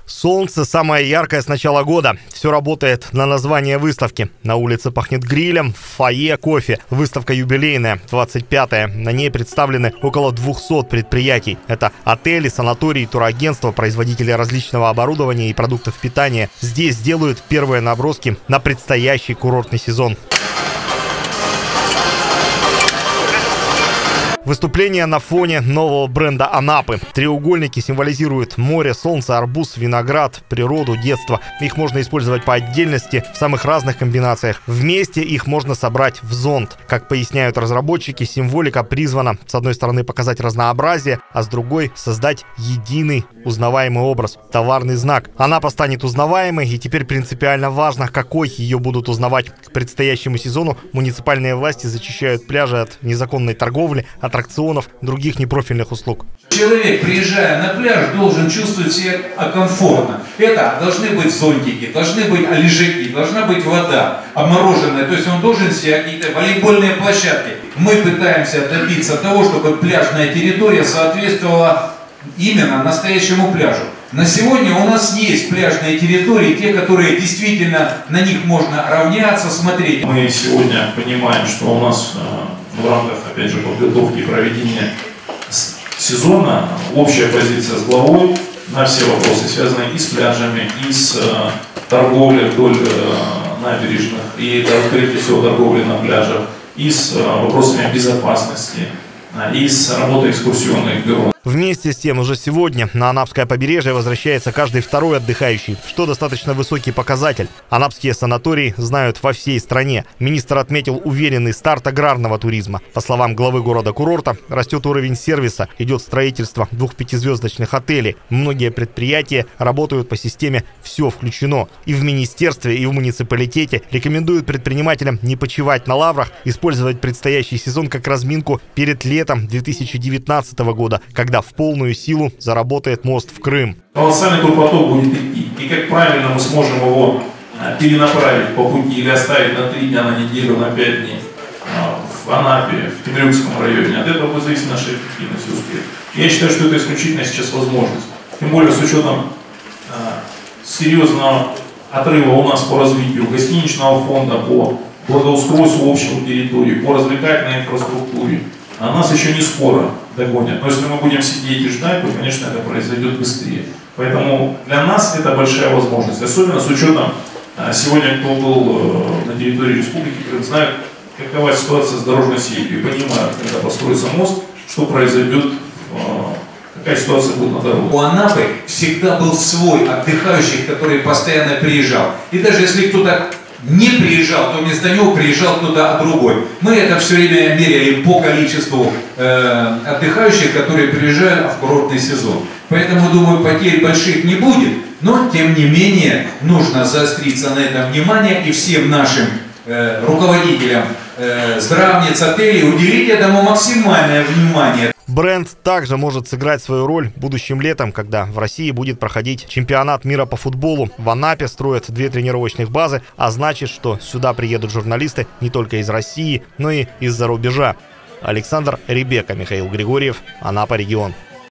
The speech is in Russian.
Солнце самое яркое с начала года. Все работает на название выставки. На улице пахнет грилем, в фойе кофе. Выставка юбилейная, 25-я. На ней представлены около 200 предприятий. Это отели, санатории, турагентства, производители различного оборудования и продуктов питания. Здесь делают первые наброски на предстоящий курортный сезон. Выступление на фоне нового бренда Анапы. Треугольники символизируют море, солнце, арбуз, виноград, природу, детство. Их можно использовать по отдельности в самых разных комбинациях. Вместе их можно собрать в зонт. Как поясняют разработчики, символика призвана с одной стороны показать разнообразие, а с другой создать единый узнаваемый образ, товарный знак. Анапа станет узнаваемой, и теперь принципиально важно, какой ее будут узнавать. К предстоящему сезону муниципальные власти зачищают пляжи от незаконной торговли, аттракционов, других непрофильных услуг. Человек, приезжая на пляж, должен чувствовать себя комфортно. Это должны быть зонтики, должны быть лежаки, должна быть вода обмороженная. То есть он должен себе какие-то волейбольные площадки. Мы пытаемся добиться того, чтобы пляжная территория соответствовала именно настоящему пляжу. На сегодня у нас есть пляжные территории, те, которые действительно на них можно равняться, смотреть. Мы сегодня понимаем, что у нас в рамках, опять же, подготовки и проведения сезона общая позиция с главой на все вопросы, связанные и с пляжами, и с торговлей вдоль набережных, и прежде всего торговли на пляжах, и с вопросами безопасности, и с работой экскурсионных бюро. Вместе с тем, уже сегодня на Анапское побережье возвращается каждый второй отдыхающий, что достаточно высокий показатель. Анапские санатории знают во всей стране. Министр отметил уверенный старт аграрного туризма. По словам главы города-курорта, растет уровень сервиса, идет строительство 2 пятизвездочных отелей. Многие предприятия работают по системе «все включено». И в министерстве, и в муниципалитете рекомендуют предпринимателям не почивать на лаврах, использовать предстоящий сезон как разминку перед летом 2019 года, когда в полную силу заработает мост в Крым. Колоссальный турпоток будет идти. И как правильно мы сможем его перенаправить по пути или оставить на 3 дня, на неделю, на 5 дней в Анапе, в Темрюкском районе. От этого будет зависеть наша эффективность и успех. Я считаю, что это исключительно сейчас возможность. Тем более с учетом серьезного отрыва у нас по развитию гостиничного фонда, по благоустройству общей территории, по развлекательной инфраструктуре. А нас еще не скоро догонят. Но если мы будем сидеть и ждать, то, конечно, это произойдет быстрее. Поэтому для нас это большая возможность. Особенно с учетом, сегодня кто был на территории республики, знают, какова ситуация с дорожной сетью. И понимают, когда построится мост, что произойдет, какая ситуация будет на дороге. У Анапы всегда был свой отдыхающий, который постоянно приезжал. И даже если кто-то не приезжал, то вместо него приезжал кто-то другой. Мы это все время меряли по количеству отдыхающих, которые приезжают в курортный сезон. Поэтому, думаю, потерь больших не будет, но, тем не менее, нужно заостриться на этом внимание и всем нашим руководителям здравниц, отелей уделить этому максимальное внимание. Бренд также может сыграть свою роль будущим летом, когда в России будет проходить чемпионат мира по футболу. В Анапе строят 2 тренировочных базы, а значит, что сюда приедут журналисты не только из России, но и из-за рубежа. Александр Ребека, Михаил Григорьев, Анапа, регион.